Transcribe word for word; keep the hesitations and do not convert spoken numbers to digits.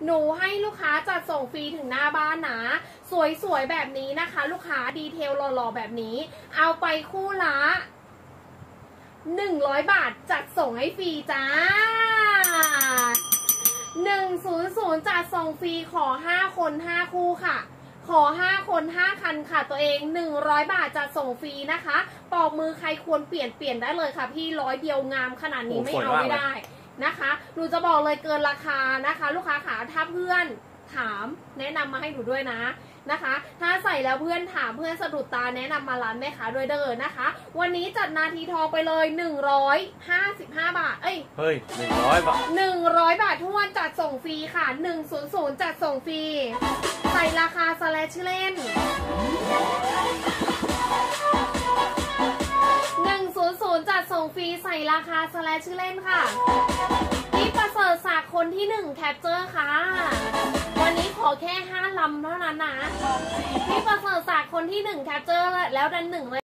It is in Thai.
หนูให้ลูกค้าจัดส่งฟรีถึงหน้าบ้านนะสวยๆแบบนี้นะคะลูกค้าดีเทลหล่อๆแบบนี้เอาไปคู่ละหนึ่งร้อยบาทจัดส่งให้ฟรีจ้าหนึ่งศูนย์ศูนย์จัดส่งฟรีขอห้าคนห้าคู่ค่ะขอห้าคนห้าคันค่ะตัวเองหนึ่งร้อยบาทจัดส่งฟรีนะคะปอกมือใครควรเปลี่ยนเปลี่ยนได้เลยค่ะพี่ร้อยเดียวงามขนาดนี้ไม่เอาไม่ได้นะคะหนูจะบอกเลยเกินราคานะคะลูกค้าขาถ้าเพื่อนถามแนะนำมาให้หนูด้วยนะนะคะถ้าใส่แล้วเพื่อนถามเพื่อนสะดุดตาแนะนำมาร้านแม่ค้าด้วยเด้อนะคะวันนี้จัดนาทีทองไปเลยหนึ่งร้อยห้าสิบห้าบาทเอ้ยเฮ้ยหนึ่งร้อยบาทหนึ่งร้อยบาทท้วนจัดส่งฟรีค่ะหนึ่งศูนย์ศูนย์จัดส่งฟรีใส่ราคาสแลชชื่อเล่นหนึ่งศูนย์ศูนย์จัดส่งฟรีใส่ราคาสแลชชื่อเล่นค่ะพี่ประเสริฐศักดิ์คนที่หนึ่งแคปเจอร์ค่ะวันนี้ขอแค่ห้าลำเท่านั้นนะพี่ประเสริฐศักดิ์คนที่หนึ่งแคปเจอร์แล้วดันหนึ่งเลย